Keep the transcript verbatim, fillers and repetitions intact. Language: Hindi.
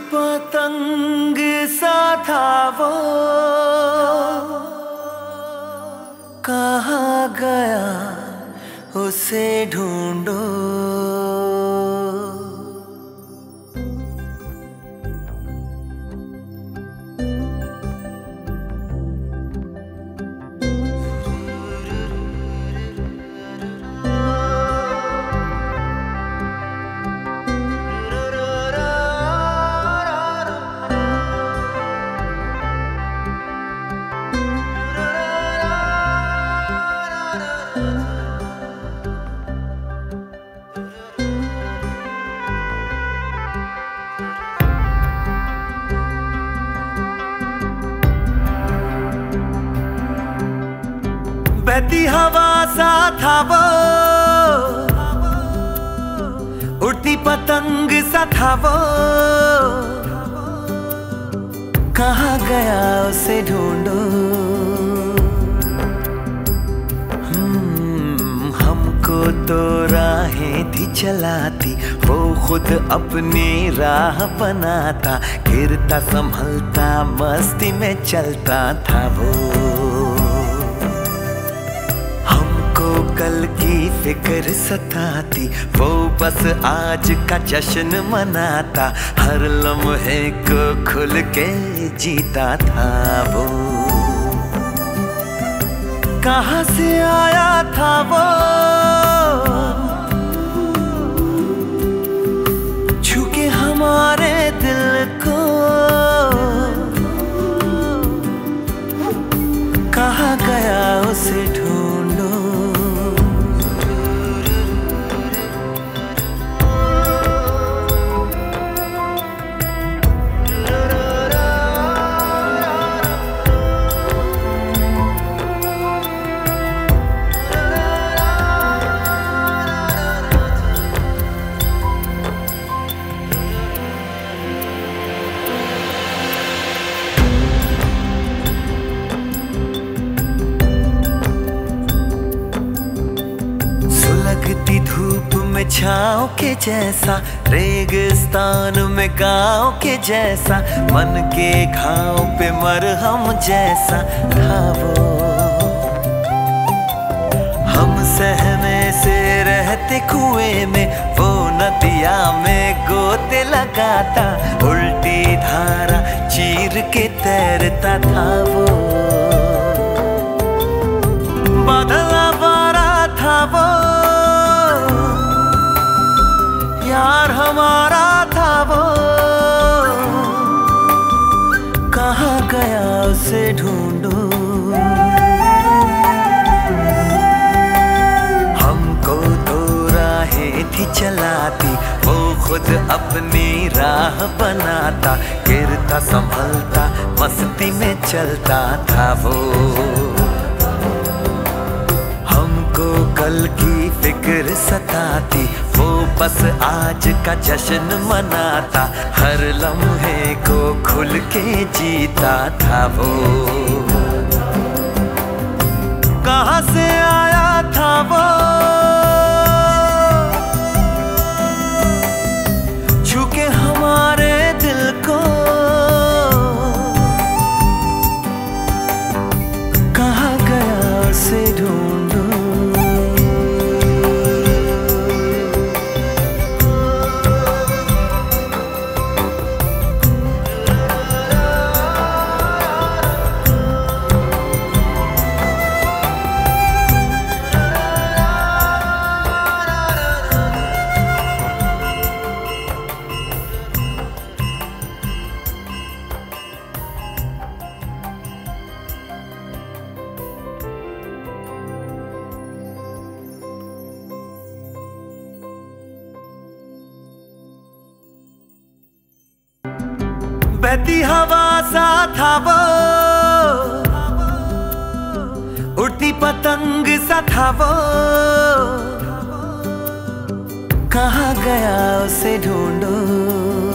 पतंग सा था वो, कहाँ गया उसे ढूंढो। बहती हवा सा था वो, उड़ती पतंग सा था वो, कहाँ गया उसे ढूंढो। हम्म, हमको तो राहें थी चलाती, वो खुद अपनी राह बनाता, गिरता संभलता मस्ती में चलता था वो। कल की फिक्र सताती, वो बस आज का जश्न मनाता, हर लम्हे को खुल के जीता था वो। कहाँ से आया था वो, छू के हमारे दिल को, कहाँ गया उसे ढूंढो। धूप में छाँव के जैसा, रेगिस्तान में गाँव के जैसा, मन के घाव पे मरहम जैसा था वो। हम सहमे से रहते कुएं में, वो नदिया में गोते लगाता, उल्टी धारा चीर के तैरता था वो। बादल आवारा था वो, यार हमारा था वो, कहाँ गया उसे ढूंढो। हमको तो राहें थी चलाती, वो खुद अपनी राह बनाता, गिरता संभलता मस्ती में चलता था वो। कल की फिक्र सताती, वो बस आज का जश्न मनाता, हर लम्हे को खुल के जीता था वो। कहाँ से आया था वो, छू के हमारे दिल को, कहाँ गया उसे ढूंढो। बहती हवा सा था वो, उड़ती पतंग सा था वो, कहाँ गया उसे ढूंढो।